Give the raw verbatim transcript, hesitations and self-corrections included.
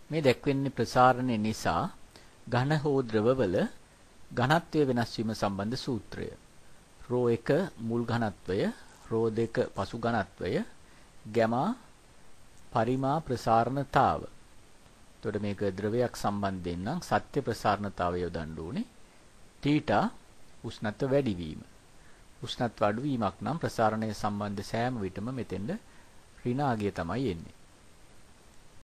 මේ දැක්වෙන්නේ ප්‍රසාරණය නිසා ඝන හෝ ද්‍රවවල ඝනත්වය වෙනස් වීම සම්බන්ධ සූත්‍රය. රෝ එක මුල් ඝනත්වය, රෝ දෙක පසු ඝනත්වය, ගැමා පරිමා ප්‍රසාරණතාව. එතකොට මේක ද්‍රවයක් සම්බන්ධයෙන් නම් සත්‍ය ප්‍රසාරණතාවය යොදන්න ඕනේ. තීටා උෂ්ණත්ව වැඩිවීම. උෂ්ණත්ව අඩුවීමක් නම් ප්‍රසාරණය සම්බන්ධ සෑම විටම මෙතෙන්ද ඍණාගය තමයි එන්නේ.